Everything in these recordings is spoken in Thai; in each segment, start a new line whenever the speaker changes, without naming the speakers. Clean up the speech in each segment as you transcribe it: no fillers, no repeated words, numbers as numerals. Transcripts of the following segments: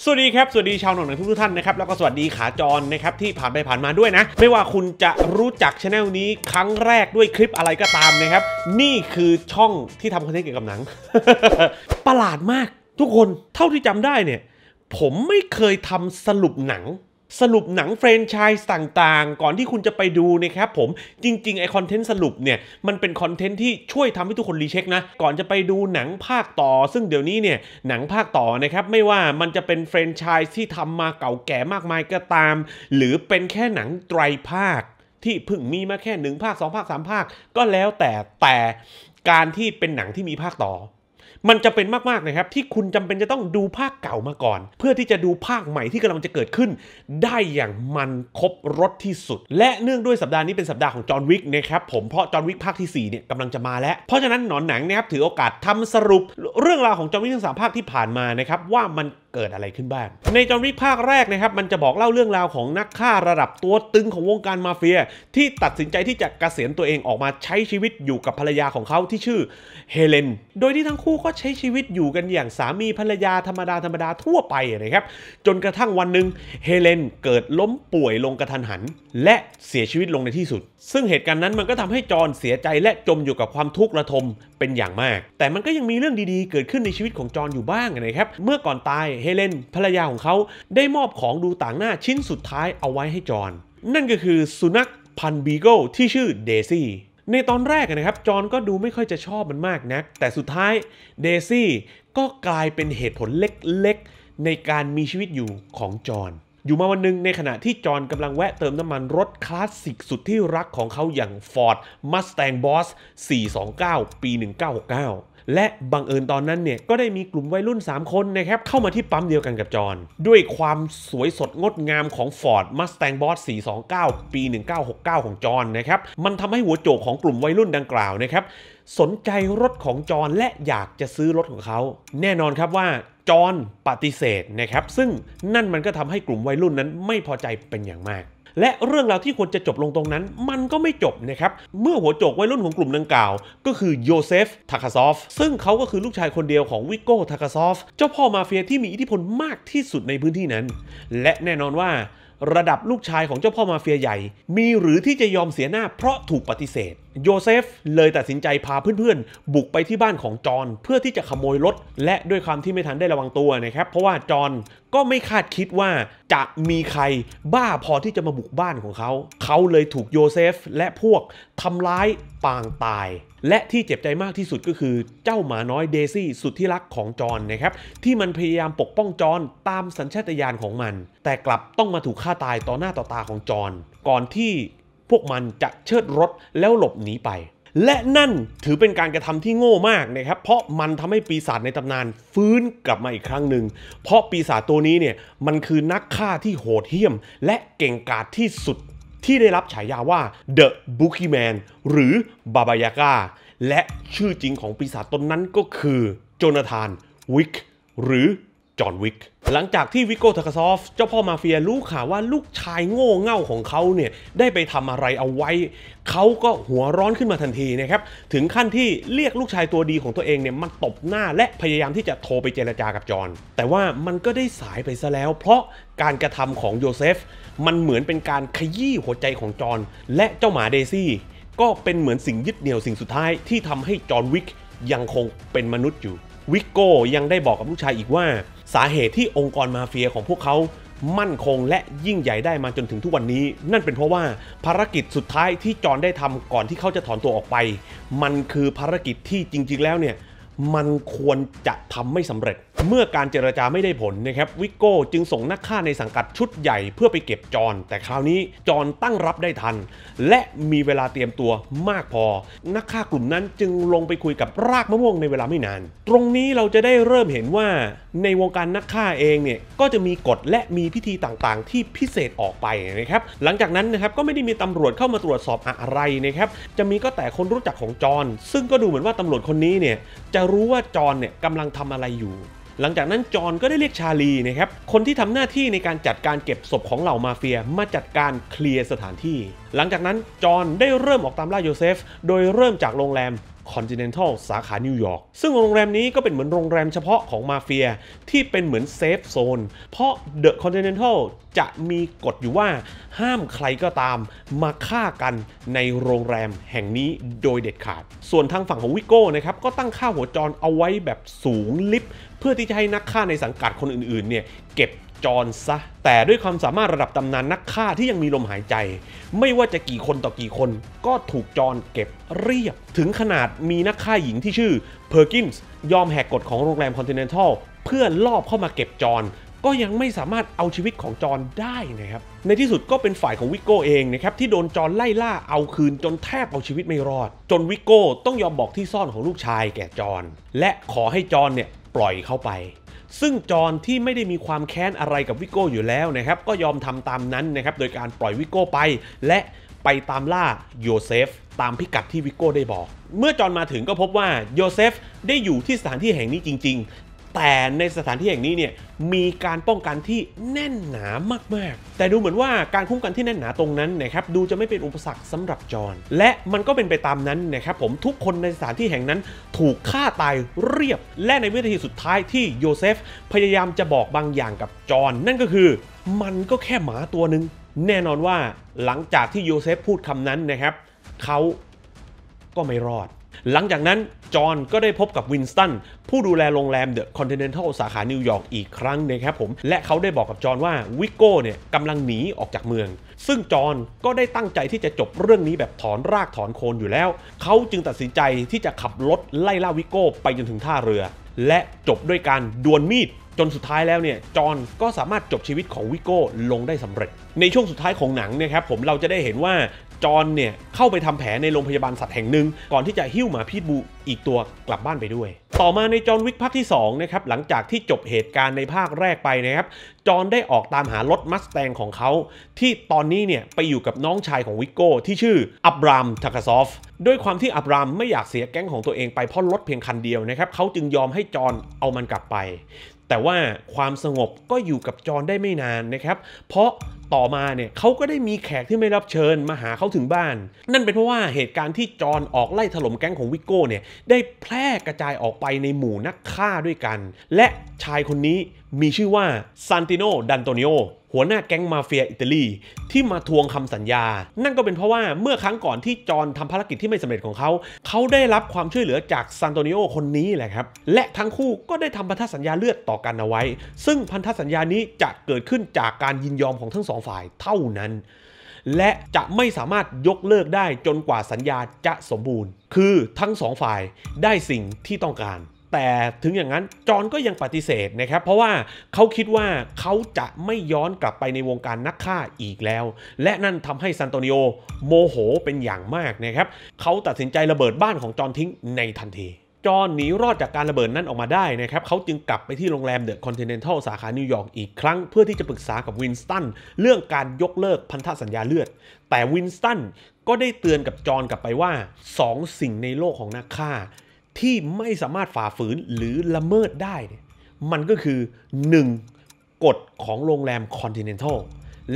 สวัสดีครับสวัสดีชาวหนังทุกท่านนะครับแล้วก็สวัสดีขาจรนะครับที่ผ่านไปผ่านมาด้วยนะไม่ว่าคุณจะรู้จักช anel นี้ครั้งแรกด้วยคลิปอะไรก็ตามนะครับนี่คือช่องที่ทำคอนเทนต์เกี่ยวกับหนัง ประหลาดมากทุกคนเท่าที่จำได้เนี่ยผมไม่เคยทำสรุปหนังแฟรนไชส์ต่างๆก่อนที่คุณจะไปดูนะครับผมจริงๆไอคอนเทนต์สรุปเนี่ยมันเป็นคอนเทนต์ที่ช่วยทำให้ทุกคนรีเช็คนะก่อนจะไปดูหนังภาคต่อซึ่งเดี๋ยวนี้เนี่ยหนังภาคต่อนะครับไม่ว่ามันจะเป็นแฟรนไชส์ที่ทำมาเก่าแก่มากมายก็ตามหรือเป็นแค่หนังไตรภาคที่เพิ่งมีมาแค่1 ภาค 2 ภาค 3 ภาคก็แล้วแต่การที่เป็นหนังที่มีภาคต่อมันจะเป็นมากๆนะครับที่คุณจำเป็นจะต้องดูภาคเก่ามาก่อนเพื่อที่จะดูภาคใหม่ที่กำลังจะเกิดขึ้นได้อย่างมันครบรสที่สุดและเนื่องด้วยสัปดาห์นี้เป็นสัปดาห์ของจอห์นวิกนะครับผมเพราะจอห์นวิกภาคที่4เนี่ยกำลังจะมาแล้วเพราะฉะนั้นหนอนหนังนะครับถือโอกาสทำสรุปเรื่องราวของจอห์นวิกทั้ง3 ภาคที่ผ่านมานะครับว่ามันเกิดอะไรขึ้นบ้างในจอห์นวิกภาคแรกนะครับมันจะบอกเล่าเรื่องราวของนักฆ่าระดับตัวตึงของวงการมาเฟียที่ตัดสินใจที่จะเกษียณตัวเองออกมาใช้ชีวิตอยู่กับภรรยาของเขาที่ชื่อเฮเลนโดยที่ทั้งคู่ก็ใช้ชีวิตอยู่กันอย่างสามีภรรยาธรรมดาทั่วไปนะครับจนกระทั่งวันหนึ่งเฮเลนเกิดล้มป่วยลงกระทันหันและเสียชีวิตลงในที่สุดซึ่งเหตุการณ์นั้นมันก็ทำให้จอห์นเสียใจและจมอยู่กับความทุกข์ระทมเป็นอย่างมากแต่มันก็ยังมีเรื่องดีๆเกิดขึ้นในชีวิตของจอห์นอยู่บ้างนะครับเมื่อก่อนตายเฮเลนภรรยาของเขาได้มอบของดูต่างหน้าชิ้นสุดท้ายเอาไว้ให้จอห์นนั่นก็คือสุนัขพันธุ์บีเกิลที่ชื่อเดซี่ในตอนแรกนะครับจอห์นก็ดูไม่ค่อยจะชอบมันมากนักแต่สุดท้ายเดซี่ก็กลายเป็นเหตุผลเล็กๆในการมีชีวิตอยู่ของจอห์นอยู่มาวันหนึ่งในขณะที่จอห์นกำลังแวะเติมน้ำมันรถคลาสสิกสุดที่รักของเขาอย่าง Ford Mustang Boss 429 ปี 1969และบังเอิญตอนนั้นเนี่ยก็ได้มีกลุ่มวัยรุ่น3 คนนะครับเข้ามาที่ปั๊มเดียวกันกับจอห์นด้วยความสวยสดงดงามของ Ford Mustang Boss 429 ปี 1969 ของจอห์นนะครับมันทำให้หัวโจกของกลุ่มวัยรุ่นดังกล่าวนะครับสนใจรถของจอห์นและอยากจะซื้อรถของเขาแน่นอนครับว่าจอห์นปฏิเสธนะครับซึ่งนั่นมันก็ทำให้กลุ่มวัยรุ่นนั้นไม่พอใจเป็นอย่างมากและเรื่องราวที่ควรจะจบลงตรงนั้นมันก็ไม่จบนะครับเมื่อหัวโจกวัยรุ่นของกลุ่มดังกล่าวก็คือโยเซฟทาคาซอฟซึ่งเขาก็คือลูกชายคนเดียวของวิโก้ทาคาซอฟเจ้าพ่อมาเฟียที่มีอิทธิพลมากที่สุดในพื้นที่นั้นและแน่นอนว่าระดับลูกชายของเจ้าพ่อมาเฟียใหญ่มีหรือที่จะยอมเสียหน้าเพราะถูกปฏิเสธโยเซฟเลยตัดสินใจพาเพื่อนๆบุกไปที่บ้านของจอห์นเพื่อที่จะขโมยรถและด้วยความที่ไม่ทันได้ระวังตัวนะครับเพราะว่าจอห์นก็ไม่คาดคิดว่าจะมีใครบ้าพอที่จะมาบุกบ้านของเขาเลยถูกโยเซฟและพวกทำร้ายปางตายและที่เจ็บใจมากที่สุดก็คือเจ้าหมาน้อยเดซี่สุดที่รักของจอห์นนะครับที่มันพยายามปกป้องจอห์นตามสัญชาตญาณของมันแต่กลับต้องมาถูกฆ่าตายต่อหน้าต่อตาของจอห์นก่อนที่พวกมันจะเชิดรถแล้วหลบหนีไปและนั่นถือเป็นการกระทำที่โง่มากนะครับเพราะมันทำให้ปีศาจในตำนานฟื้นกลับมาอีกครั้งหนึ่งเพราะปีศาจตัวนี้เนี่ยมันคือนักฆ่าที่โหดเหี้ยมและเก่งกาจที่สุดที่ได้รับฉายาว่า The Boogeyman หรือบาบายาก้าและชื่อจริงของปีศาจตนนั้นก็คือโจนาธานวิกหรือจอห์นวิกหลังจากที่วิโก้ทาคาซอฟเจ้าพ่อมาเฟียรู้ข่าวว่าลูกชายโง่เง่าของเขาเนี่ยได้ไปทำอะไรเอาไว้เขาก็หัวร้อนขึ้นมาทันทีนะครับถึงขั้นที่เรียกลูกชายตัวดีของตัวเองเนี่ยมันตบหน้าและพยายามที่จะโทรไปเจรจากับจอห์นแต่ว่ามันก็ได้สายไปซะแล้วเพราะการกระทำของโยเซฟมันเหมือนเป็นการขยี้หัวใจของจอห์นและเจ้าหมาเดซี่ก็เป็นเหมือนสิ่งยึดเหนี่ยวสิ่งสุดท้ายที่ทำให้จอห์นวิกยังคงเป็นมนุษย์อยู่วิกโก้ยังได้บอกกับลูกชายอีกว่าสาเหตุที่องค์กรมาเฟียของพวกเขามั่นคงและยิ่งใหญ่ได้มาจนถึงทุกวันนี้นั่นเป็นเพราะว่าภารกิจสุดท้ายที่จอห์นได้ทำก่อนที่เขาจะถอนตัวออกไปมันคือภารกิจที่จริงๆแล้วเนี่ยมันควรจะทำไม่สำเร็จเมื่อการเจรจาไม่ได้ผลนะครับวิกโก้จึงส่งนักฆ่าในสังกัดชุดใหญ่เพื่อไปเก็บจอห์นแต่คราวนี้จอห์นตั้งรับได้ทันและมีเวลาเตรียมตัวมากพอนักฆ่ากลุ่มนั้นจึงลงไปคุยกับรากมะม่วงในเวลาไม่นานตรงนี้เราจะได้เริ่มเห็นว่าในวงการนักฆ่าเองเนี่ยก็จะมีกฎและมีพิธีต่างๆที่พิเศษออกไปนะครับหลังจากนั้นนะครับก็ไม่ได้มีตำรวจเข้ามาตรวจสอบอะไรนะครับจะมีก็แต่คนรู้จักของจอห์นซึ่งก็ดูเหมือนว่าตำรวจคนนี้เนี่ยจะรู้ว่าจอห์นเนี่ยกำลังทำอะไรอยู่หลังจากนั้นจอห์นก็ได้เรียกชาลีนะครับคนที่ทำหน้าที่ในการจัดการเก็บศพของเหล่ามาเฟียมาจัดการเคลียร์สถานที่หลังจากนั้นจอห์นได้เริ่มออกตามล่าโยเซฟโดยเริ่มจากโรงแรม Continental สาขานิวยอร์กซึ่งโรงแรมนี้ก็เป็นเหมือนโรงแรมเฉพาะของมาเฟียที่เป็นเหมือนเซฟโซนเพราะ The Continental จะมีกฎอยู่ว่าห้ามใครก็ตามมาฆ่ากันในโรงแรมแห่งนี้โดยเด็ดขาดส่วนทางฝั่งของวิโก้นะครับก็ตั้งค่าหัวจรเอาไว้แบบสูงลิฟเพื่อที่จะให้นักฆ่าในสังกัดคนอื่นๆเนี่ยเก็บจอนซะแต่ด้วยความสามารถระดับตำนานนักฆ่าที่ยังมีลมหายใจไม่ว่าจะกี่คนต่อกี่คนก็ถูกจอนเก็บเรียบถึงขนาดมีนักฆ่าหญิงที่ชื่อเพอร์กินส์ยอมแหกกฎของโรงแรมคอนติเนนทัลเพื่อลอบเข้ามาเก็บจอนก็ยังไม่สามารถเอาชีวิตของจอนได้นะครับในที่สุดก็เป็นฝ่ายของวิโก้เองนะครับที่โดนจอนไล่ล่าเอาคืนจนแทบเอาชีวิตไม่รอดจนวิโก้ต้องยอมบอกที่ซ่อนของลูกชายแก่จอนและขอให้จอนเนี่ยปล่อยเข้าไปซึ่งจอนที่ไม่ได้มีความแค้นอะไรกับวิโก้อยู่แล้วนะครับก็ยอมทำตามนั้นนะครับโดยการปล่อยวิโก้ไปและไปตามล่าโยเซฟตามพิกัดที่วิโก้ได้บอกเมื่อจอนมาถึงก็พบว่าโยเซฟได้อยู่ที่สถานที่แห่งนี้จริงๆแต่ในสถานที่แห่งนี้เนี่ยมีการป้องกันที่แน่นหนามากๆแต่ดูเหมือนว่าการคุ้มกันที่แน่นหนาตรงนั้นนะครับดูจะไม่เป็นอุปสรรคสำหรับจอนและมันก็เป็นไปตามนั้นนะครับผมทุกคนในสถานที่แห่งนั้นถูกฆ่าตายเรียบและในวินาทีสุดท้ายที่โยเซฟพยายามจะบอกบางอย่างกับจอนนั่นก็คือมันก็แค่หมาตัวหนึ่งแน่นอนว่าหลังจากที่โยเซฟพูดคำนั้นนะครับเขาก็ไม่รอดหลังจากนั้นจอห์นก็ได้พบกับวินสตันผู้ดูแลโรงแรม The Continental สาขานิวยอร์กอีกครั้งนะครับผมและเขาได้บอกกับจอห์นว่าวิโก้เนี่ยกำลังหนีออกจากเมืองซึ่งจอห์นก็ได้ตั้งใจที่จะจบเรื่องนี้แบบถอนรากถอนโคนอยู่แล้วเขาจึงตัดสินใจที่จะขับรถไล่ล่าวิโก้ไปจนถึงท่าเรือและจบด้วยการดวลมีดจนสุดท้ายแล้วเนี่ยจอห์นก็สามารถจบชีวิตของวิโก้ลงได้สำเร็จในช่วงสุดท้ายของหนังนะครับผมเราจะได้เห็นว่าจอห์นเนี่ยเข้าไปทำแผลในโรงพยาบาลสัตว์แห่งหนึ่งก่อนที่จะหิ้วหมาพิษบูอีกตัวกลับบ้านไปด้วยต่อมาในจอห์นวิกภาคที่2นะครับหลังจากที่จบเหตุการณ์ในภาคแรกไปนะครับจอห์นได้ออกตามหารถมัสแตงของเขาที่ตอนนี้เนี่ยไปอยู่กับน้องชายของวิโก้ที่ชื่ออับรามทาคาซอฟด้วยความที่อับรามไม่อยากเสียแก๊งของตัวเองไปเพราะรถเพียงคันเดียวนะครับเขาจึงยอมให้จอห์นเอามันกลับไปแต่ว่าความสงบก็อยู่กับจอห์นได้ไม่นานนะครับเพราะต่อมาเนี่ยเขาก็ได้มีแขกที่ไม่รับเชิญมาหาเขาถึงบ้านนั่นเป็นเพราะว่าเหตุการณ์ที่จอห์นออกไล่ถล่มแก๊งของวิโก้เนี่ยได้แพร่กระจายออกไปในหมู่นักฆ่าด้วยกันและชายคนนี้มีชื่อว่าซานติโนดันโตนิโอหัวหน้าแก๊งมาเฟียอิตาลีที่มาทวงคำสัญญานั่นก็เป็นเพราะว่าเมื่อครั้งก่อนที่จอห์นทำภารกิจที่ไม่สำเร็จของเขาได้รับความช่วยเหลือจากซานโตนิโอคนนี้แหละครับและทั้งคู่ก็ได้ทำพันธสัญญาเลือดต่อกันเอาไว้ซึ่งพันธสัญญานี้จะเกิดขึ้นจากการยินยอมของทั้งสองฝ่ายเท่านั้นและจะไม่สามารถยกเลิกได้จนกว่าสัญญาจะสมบูรณ์คือทั้งสองฝ่ายได้สิ่งที่ต้องการแต่ถึงอย่างนั้นจอห์นก็ยังปฏิเสธนะครับเพราะว่าเขาคิดว่าเขาจะไม่ย้อนกลับไปในวงการนักฆ่าอีกแล้วและนั่นทำให้ซานโตนิโอโมโหเป็นอย่างมากนะครับเขาตัดสินใจระเบิดบ้านของจอห์นทิ้งในทันทีจอห์นหนีรอดจากการระเบิดนั้นออกมาได้นะครับเขาจึงกลับไปที่โรงแรม The Continental สาขานิวยอร์กอีกครั้งเพื่อที่จะปรึกษากับวินสตันเรื่องการยกเลิกพันธสัญญาเลือดแต่วินสตันก็ได้เตือนกับจอห์นกลับไปว่า2 สิ่งในโลกของนักฆ่าที่ไม่สามารถฝ่าฝืนหรือละเมิดได้มันก็คือ 1. กฎของโรงแรม Continental และ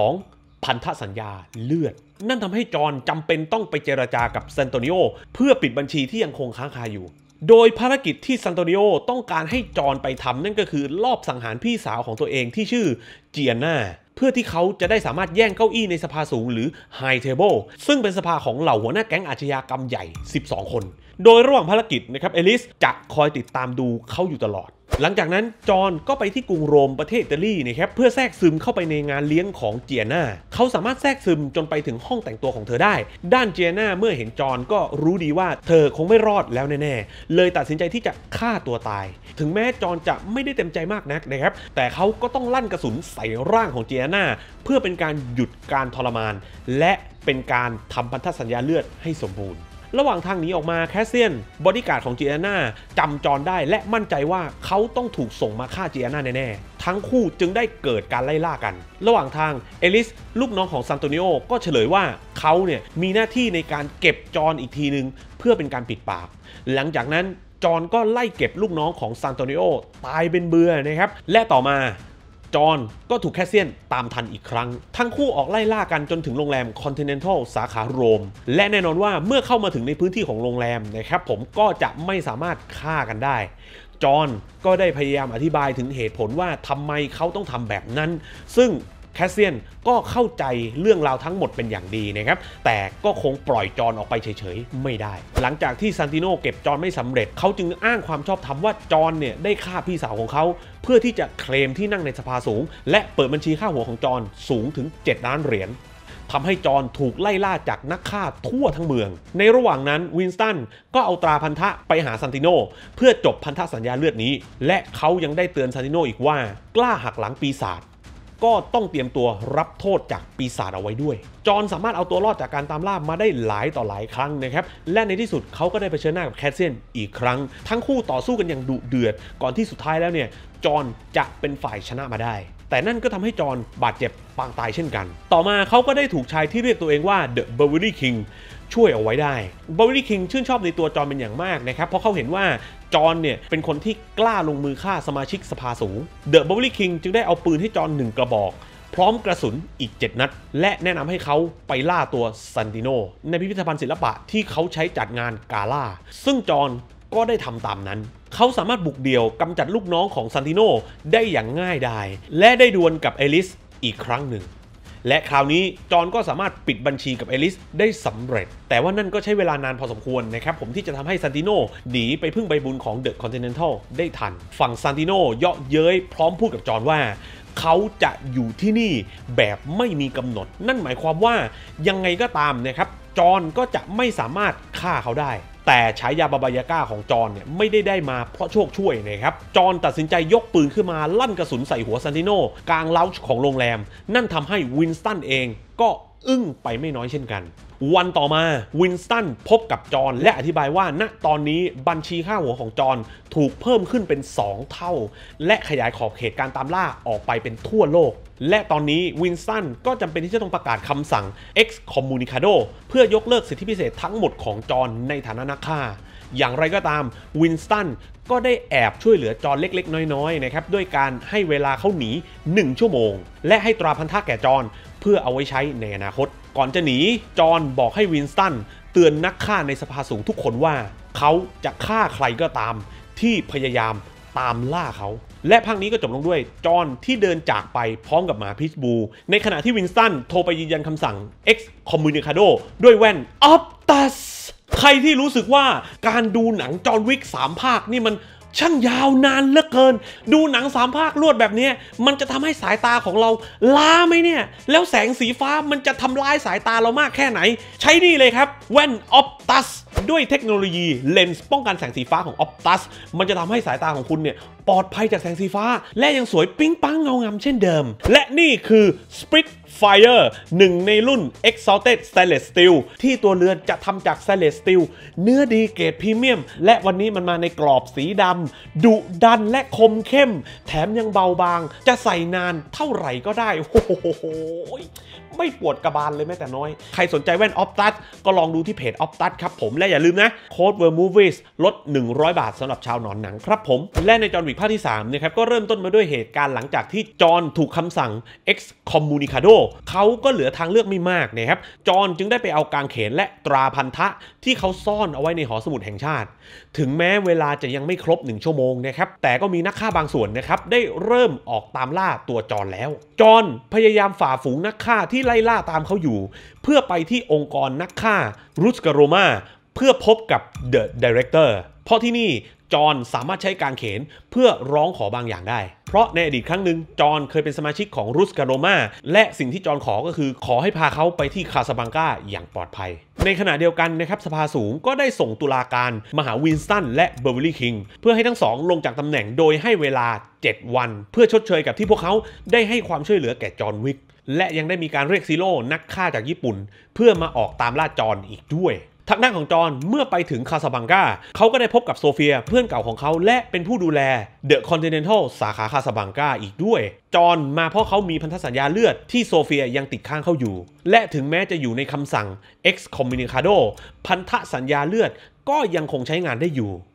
2. พันธสัญญาเลือดนั่นทำให้จอห์นจำเป็นต้องไปเจรจากับซานโตนิโอเพื่อปิดบัญชีที่ยังคงค้างคาอยู่โดยภารกิจที่ซานโตนิโอต้องการให้จอห์นไปทำนั่นก็คือลอบสังหารพี่สาวของตัวเองที่ชื่อเจียนาเพื่อที่เขาจะได้สามารถแย่งเก้าอี้ในสภาสูงหรือ High Table ซึ่งเป็นสภาของเหล่าหัวหน้าแก๊งอาชญากรรมใหญ่12 คนโดยระหว่างภารกิจนะครับเอลิสจะคอยติดตามดูเขาอยู่ตลอดหลังจากนั้นจอห์นก็ไปที่กรุงโรมประเทศอิตาลีนะครับเพื่อแทรกซึมเข้าไปในงานเลี้ยงของเจียนาเขาสามารถแทรกซึมจนไปถึงห้องแต่งตัวของเธอได้ด้านเจียนาเมื่อเห็นจอห์นก็รู้ดีว่าเธอคงไม่รอดแล้วแน่ๆเลยตัดสินใจที่จะฆ่าตัวตายถึงแม้จอห์นจะไม่ได้เต็มใจมากนักนะครับแต่เขาก็ต้องลั่นกระสุนใส่ร่างของเจียนาเพื่อเป็นการหยุดการทรมานและเป็นการทำพันธสัญญาเลือดให้สมบูรณ์ระหว่างทางหนีออกมาแคสเซียนบอดี้การ์ดของเจียนาจำจอห์นได้และมั่นใจว่าเขาต้องถูกส่งมาฆ่าเจียนาแน่ๆทั้งคู่จึงได้เกิดการไล่ล่ากันระหว่างทางเอลิสลูกน้องของซานโตนิโอก็เฉลยว่าเขาเนี่ยมีหน้าที่ในการเก็บจอห์นอีกทีนึงเพื่อเป็นการปิดปากหลังจากนั้นจอห์นก็ไล่เก็บลูกน้องของซานโตนิโอตายเป็นเบื่อนะครับและต่อมาจอห์นก็ถูกแคสเซียนตามทันอีกครั้งทั้งคู่ออกไล่ล่ากันจนถึงโรงแรม Continental สาขาโรมและแน่นอนว่าเมื่อเข้ามาถึงในพื้นที่ของโรงแรมนะครับผมก็จะไม่สามารถฆ่ากันได้จอห์นก็ได้พยายามอธิบายถึงเหตุผลว่าทำไมเขาต้องทำแบบนั้นซึ่งแคสเซียนก็เข้าใจเรื่องราวทั้งหมดเป็นอย่างดีนะครับแต่ก็คงปล่อยจอห์นออกไปเฉยๆไม่ได้หลังจากที่ซันติโนเก็บจอห์นไม่สำเร็จเขาจึงอ้างความชอบธรรมว่าจอห์นเนี่ยได้ฆ่าพี่สาวของเขาเพื่อที่จะเคลมที่นั่งในสภาสูงและเปิดบัญชีค่าหัวของจอห์นสูงถึง7 ล้านเหรียญทำให้จอห์นถูกไล่ล่าจากนักฆ่าทั่วทั้งเมืองในระหว่างนั้นวินสตันก็เอาตราพันธะไปหาซันติโนเพื่อจบพันธสัญญาเลือดนี้และเขายังได้เตือนซันติโนอีกว่ากล้าหักหลังปีศาจก็ต้องเตรียมตัวรับโทษจากปีศาจเอาไว้ด้วยจอห์นสามารถเอาตัวรอดจากการตามล่ามาได้หลายต่อหลายครั้งนะครับและในที่สุดเขาก็ได้เผชิญหน้ากับแคสเซียนอีกครั้งทั้งคู่ต่อสู้กันอย่างดุเดือดก่อนที่สุดท้ายแล้วเนี่ยจอห์นจะเป็นฝ่ายชนะมาได้แต่นั่นก็ทำให้จอห์นบาดเจ็บปางตายเช่นกันต่อมาเขาก็ได้ถูกชายที่เรียกตัวเองว่า The Beverly King ช่วยเอาไว้ได้ Beverly King ชื่นชอบในตัวจอห์นเป็นอย่างมากนะครับเพราะเขาเห็นว่าจอห์นเนี่ยเป็นคนที่กล้าลงมือฆ่าสมาชิกสภาสูง The Beverly King จึงได้เอาปืนให้จอห์น1 กระบอกพร้อมกระสุนอีก7 นัดและแนะนำให้เขาไปล่าตัวซันติโนในพิพิธภัณฑ์ศิลปะที่เขาใช้จัดงานกาล่าซึ่งจอห์นก็ได้ทำตามนั้นเขาสามารถบุกเดี่ยวกำจัดลูกน้องของซันติโนได้อย่างง่ายดายและได้ดวลกับเอลิสอีกครั้งหนึ่งและคราวนี้จอห์นก็สามารถปิดบัญชีกับเอลิสได้สำเร็จแต่ว่านั่นก็ใช้เวลานานพอสมควรนะครับผมที่จะทำให้ซันติโนหนีไปพึ่งใบบุญของเดอะคอนติเนนทัลได้ทันฝั่งซันติโนเยาะเย้ยพร้อมพูดกับจอห์นว่าเขาจะอยู่ที่นี่แบบไม่มีกำหนดนั่นหมายความว่ายังไงก็ตามนะครับจอห์นก็จะไม่สามารถฆ่าเขาได้แต่ฉายาบาบายาก้าของจอห์นเนี่ยไม่ได้มาเพราะโชคช่วยนะครับจอห์นตัดสินใจยกปืนขึ้นมาลั่นกระสุนใส่หัวซันติโนกลางเลาจ์ของโรงแรมนั่นทำให้วินสตันเองก็อึ้งไปไม่น้อยเช่นกันวันต่อมาวินสตันพบกับจอห์นและอธิบายว่าณตอนนี้บัญชีค่าหัวของจอห์นถูกเพิ่มขึ้นเป็น2 เท่าและขยายขอบเขตการตามล่าออกไปเป็นทั่วโลกและตอนนี้วินสตันก็จำเป็นที่จะต้องประกาศคำสั่ง Excommunicado เพื่อยกเลิกสิทธิพิเศษทั้งหมดของจอห์นในฐานะนักฆ่าอย่างไรก็ตามวินสตันก็ได้แอบช่วยเหลือจอห์นเล็กๆน้อยๆนะครับด้วยการให้เวลาเขาหนี1 ชั่วโมงและให้ตราพันธะแก่จอห์นเพื่อเอาไว้ใช้ในอนาคตก่อนจะหนีจอห์นบอกให้วินสตันเตือนนักฆ่าในสภาสูงทุกคนว่าเขาจะฆ่าใครก็ตามที่พยายามตามล่าเขาและภาคนี้ก็จบลงด้วยจอห์นที่เดินจากไปพร้อมกับหมาพิชบูในขณะที่วินสตันโทรไปยืนยันคำสั่ง Excommunicado ด้วยแว่น Optus ใครที่รู้สึกว่าการดูหนังจอห์นวิก3 ภาคนี่มันช่างยาวนานเหลือเกินดูหนัง3 ภาครวดแบบนี้มันจะทำให้สายตาของเราล้าไหมเนี่ยแล้วแสงสีฟ้ามันจะทำลายสายตาเรามากแค่ไหนใช้นี่เลยครับแว่น Optus ด้วยเทคโนโลยีเลนส์ป้องกันแสงสีฟ้าของ Optus มันจะทำให้สายตาของคุณเนี่ยปลอดภัยจากแสงสีฟ้าและยังสวยปิ๊งปังเงางามเช่นเดิมและนี่คือ Spitfire 1 ในรุ่น Exalted Stainless Steel ที่ตัวเรือนจะทำจาก Stainless Steel เนื้อดีเกรดพรีเมียมและวันนี้มันมาในกรอบสีดำดุดันและคมเข้มแถมยังเบาบางจะใส่นานเท่าไหร่ก็ได้โอ้โหไม่ปวดกระบาลเลยแม้แต่น้อยใครสนใจแว่น Optus ก็ลองดูที่เพจ Optus ครับผมและอย่าลืมนะโค้ด WORMOVIES ลด100 บาทสำหรับชาวหนอนหนังครับผมและในจอห์นวิกภาคที่3นะครับก็เริ่มต้นมาด้วยเหตุการณ์หลังจากที่จอห์นถูกคำสั่ง Excommunicado เขาก็เหลือทางเลือกไม่มากนะครับจอห์นจึงได้ไปเอากางเขนและตราพันธะที่เขาซ่อนเอาไว้ในหอสมุดแห่งชาติถึงแม้เวลาจะยังไม่ครบ1 ชั่วโมงนะครับแต่ก็มีนักฆ่าบางส่วนนะครับได้เริ่มออกตามล่าตัวจอห์นแล้วจอห์นพยายามฝ่าฝูงนักฆ่าที่ไล่ล่าตามเขาอยู่เพื่อไปที่องค์กรนักฆ่ารูสการโรมาเพื่อพบกับ The Director เพราะที่นี่จอห์นสามารถใช้กางเขนเพื่อร้องขอบางอย่างได้เพราะในอดีตครั้งหนึ่งจอห์นเคยเป็นสมาชิกของรูสการโรมาและสิ่งที่จอห์นขอก็คือขอให้พาเขาไปที่คาซาบลังกาอย่างปลอดภัยในขณะเดียวกันนะครับสภาสูงก็ได้ส่งตุลาการมาหาวินสตันและเบอร์วิลลี่คิงเพื่อให้ทั้งสองลงจากตำแหน่งโดยให้เวลา7 วันเพื่อชดเชยกับที่พวกเขาได้ให้ความช่วยเหลือแก่จอห์นวิกและยังได้มีการเรียกซีโร่นักฆ่าจากญี่ปุ่นเพื่อมาออกตามล่าจอห์นอีกด้วยทางด้านของจอห์นเมื่อไปถึงคาซาบลังกาเขาก็ได้พบกับโซเฟียเพื่อนเก่าของเขาและเป็นผู้ดูแลเดอะคอนติเนนทัลสาขาคาซาบลังกาอีกด้วยจอห์นมาเพราะเขามีพันธสัญญาเลือดที่โซเฟียยังติดค้างเขาอยู่และถึงแม้จะอยู่ในคำสั่ง Excommunicado พันธสัญญาเลือดก็ยังคงใช้งานได้อยู่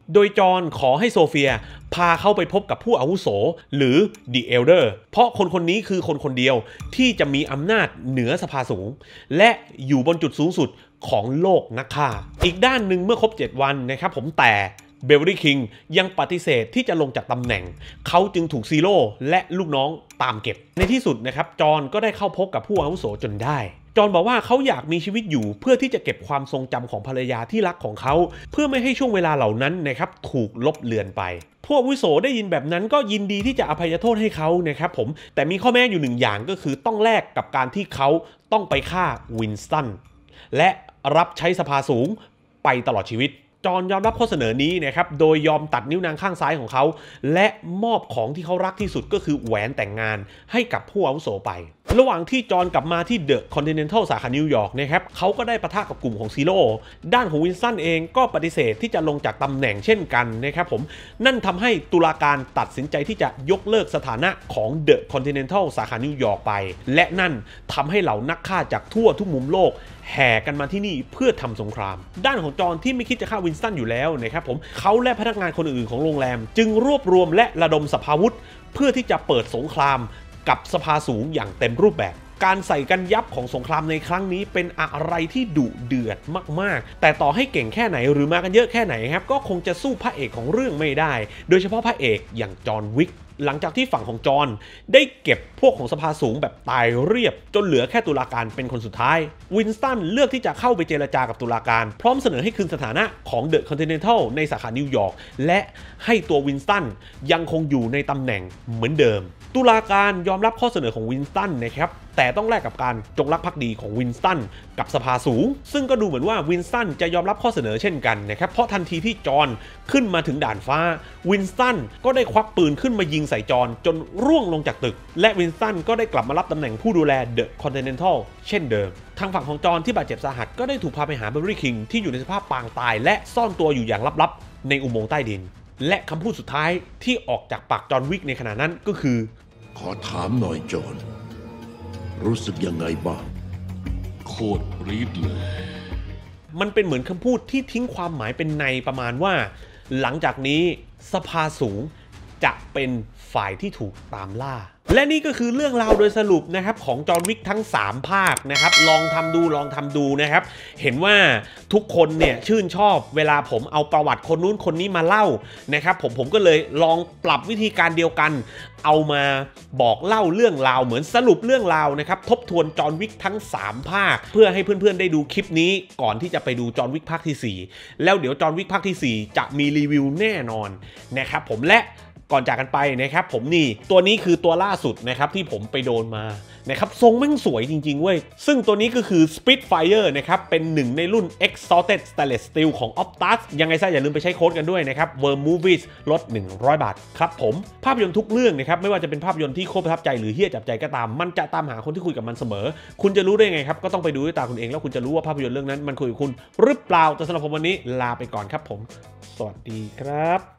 โดยจอห์นขอให้โซเฟียพาเขาไปพบกับผู้อาวุโสหรือ The Elder เพราะคนนี้คือคนเดียวที่จะมีอำนาจเหนือสภาสูงและอยู่บนจุดสูงสุดของโลกนักฆ่าอีกด้านหนึ่งเมื่อครบ7 วันนะครับผมแต่เบเวอรี่คิงยังปฏิเสธที่จะลงจากตำแหน่งเขาจึงถูกซีโร่และลูกน้องตามเก็บในที่สุดนะครับจอห์นก็ได้เข้าพบกับผู้อาวุโสจนได้จอห์นบอกว่าเขาอยากมีชีวิตอยู่เพื่อที่จะเก็บความทรงจำของภรรยาที่รักของเขาเพื่อไม่ให้ช่วงเวลาเหล่านั้นนะครับถูกลบเลือนไปผู้อาวุโสได้ยินแบบนั้นก็ยินดีที่จะอภัยโทษให้เขานะครับผมแต่มีข้อแม้อยู่1 อย่างก็คือต้องแลกกับการที่เขาต้องไปฆ่าวินสตันและรับใช้สภาสูงไปตลอดชีวิตจอห์นยอมรับข้อเสนอนี้นะครับโดยยอมตัดนิ้วนางข้างซ้ายของเขาและมอบของที่เขารักที่สุดก็คือแหวนแต่งงานให้กับผู้อาวุโสไประหว่างที่จอห์นกลับมาที่เดอะคอนติเนนทัลสาขานิวยอร์กนะครับเขาก็ได้ปะทะกับกลุ่มของซีโร่ด้านของวินสตันเองก็ปฏิเสธที่จะลงจากตำแหน่งเช่นกันนะครับผมนั่นทำให้ตุลาการตัดสินใจที่จะยกเลิกสถานะของเดอะคอนติเนนทัลสาขานิวยอร์กไปและนั่นทำให้เหล่านักฆ่าจากทั่วทุกมุมโลกแห่กันมาที่นี่เพื่อทำสงครามด้านของจอห์นที่ไม่คิดจะฆ่าวินสตันอยู่แล้วนะครับผมเขาและพนักงานคนอื่นของโรงแรมจึงรวบรวมและระดมสภาวุธเพื่อที่จะเปิดสงครามกับสภาสูงอย่างเต็มรูปแบบการใส่กันยับของสงครามในครั้งนี้เป็นอะไรที่ดุเดือดมากๆแต่ต่อให้เก่งแค่ไหนหรือมากันเยอะแค่ไหนครับก็คงจะสู้พระเอกของเรื่องไม่ได้โดยเฉพาะพระเอกอย่างจอห์นวิกหลังจากที่ฝั่งของจอห์นได้เก็บพวกของสภาสูงแบบตายเรียบจนเหลือแค่ตุลาการเป็นคนสุดท้ายวินสตันเลือกที่จะเข้าไปเจรจากับตุลาการพร้อมเสนอให้คืนสถานะของเดอะคอนติเนนทัลในสาขานิวยอร์กและให้ตัววินสตันยังคงอยู่ในตำแหน่งเหมือนเดิมตุลาการยอมรับข้อเสนอของวินสตันนะครับแต่ต้องแลกกับการจงรักภักดีของวินสตันกับสภาสูงซึ่งก็ดูเหมือนว่าวินสตันจะยอมรับข้อเสนอเช่นกันนะครับเพราะทันทีที่จอห์นขึ้นมาถึงด่านฟ้าวินสตันก็ได้ควักปืนขึ้นมายิงใส่จอห์นจนร่วงลงจากตึกและวินสตันก็ได้กลับมารับตำแหน่งผู้ดูแลเดอะคอนติเนนทัลเช่นเดิมทางฝั่งของจอห์นที่บาดเจ็บสาหัสก็ได้ถูกพาไปหาเบเวอรี่คิงที่อยู่ในสภาพปางตายและซ่อนตัวอยู่อย่างลับๆในอุโมงค์ใต้ดินและคำพูดสุดท้ายที่ออกจากปากจอห์นวิกในขณะนั้นก็คือ
ขอถามหน่อยจอห์นรู้สึกยังไงบ้าง
โคตรปรี๊ดเลย
มันเป็นเหมือนคำพูดที่ทิ้งความหมายเป็นในประมาณว่าหลังจากนี้สภาสูงจะเป็นฝ่ายที่ถูกตามล่าและนี่ก็คือเรื่องราวโดยสรุปนะครับของจอห์นวิกทั้ง3 ภาคนะครับลองทำดูนะครับเห็นว่าทุกคนเนี่ยชื่นชอบเวลาผมเอาประวัติคนนู้นคนนี้มาเล่านะครับผมก็เลยลองปรับวิธีการเดียวกันเอามาบอกเล่าเรื่องราวเหมือนสรุปเรื่องราวนะครับทบทวนจอห์นวิกทั้ง3 ภาคเพื่อให้เพื่อนๆได้ดูคลิปนี้ก่อนที่จะไปดูจอห์นวิกภาคที่4แล้วเดี๋ยวจอห์นวิกภาคที่4จะมีรีวิวแน่นอนนะครับผมและก่อนจากกันไปนะครับผมนี่ตัวนี้คือตัวล่าสุดนะครับที่ผมไปโดนมานะครับทรงแม่งสวยจริงๆเว้ยซึ่งตัวนี้ก็คือ Spitfire นะครับเป็นหนึ่งในรุ่น Exalted Stainless Steel ของ Optus ยังไงซะอย่าลืมไปใช้โค้ดกันด้วยนะครับ Worm Movies ลด100 บาทครับผมภาพยนตร์ทุกเรื่องนะครับไม่ว่าจะเป็นภาพยนตร์ที่โคตรประทับใจหรือเฮี้ยจับใจก็ตามมันจะตามหาคนที่คุยกับมันเสมอคุณจะรู้ได้ไงครับก็ต้องไปดูด้วยตาคุณเองแล้วคุณจะรู้ว่าภาพยนตร์เรื่องนั้นมันคุยกับคุณหรือเปล่าแต่สำหรับผมวันนี้ลาไปก่อนครับผมสวัสดีครับ